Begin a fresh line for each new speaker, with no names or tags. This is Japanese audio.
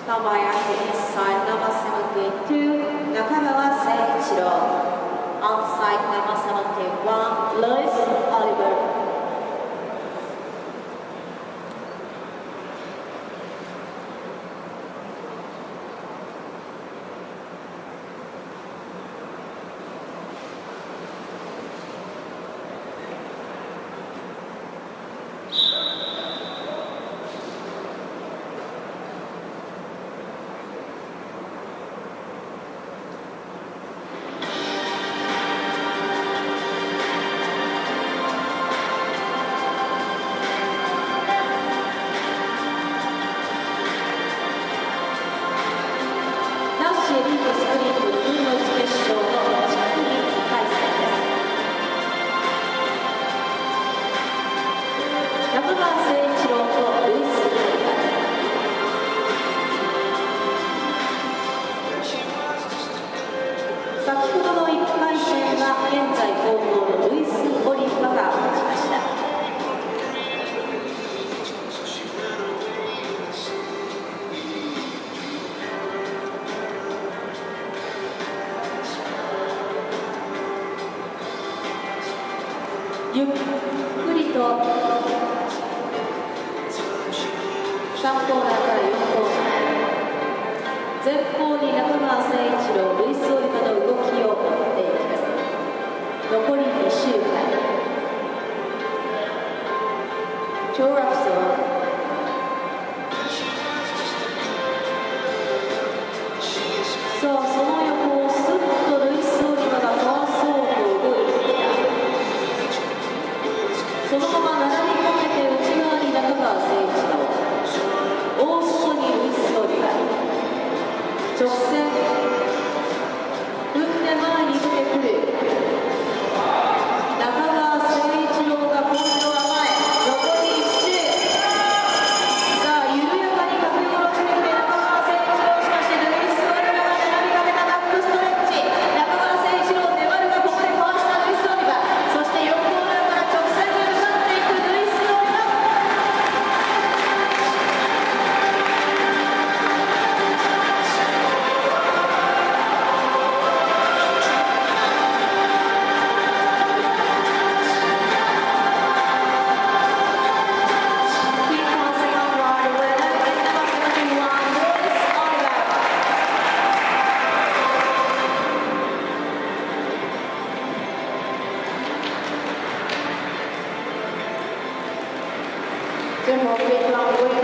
Kobayashi inside number 72, Nakagawa Seiichiro. Outside number 71, Louis Oliver.先ほどの1回戦は現在後方のルイス・オリンバが勝ちました。ゆっくりと3コーナーから4コーナー、前方に中川誠一郎、ルイス・オリバの動きを追っていきます。残り2周間。超ラプソー。さあ、その横をスッとルイス・オリバが回そうと動いてきた。そのまま並びかけて内側に中川誠一郎、大外にルイス・オリバ、直線踏んで前に出てくる中川誠一郎が今度は前、残り1周。さあ、緩やかに駆け下ろしてきて中川誠一郎、しかしルイス・オリバが並びかけたバックストレッチ。中川誠一郎、粘るがここでかわしたルイス・オリバ、そして4コーナーから直線に向かっていくルイス・オリバ。Therefore,